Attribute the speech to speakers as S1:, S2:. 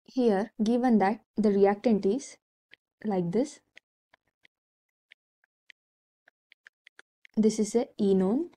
S1: Here, given that the reactant is like this is a enone,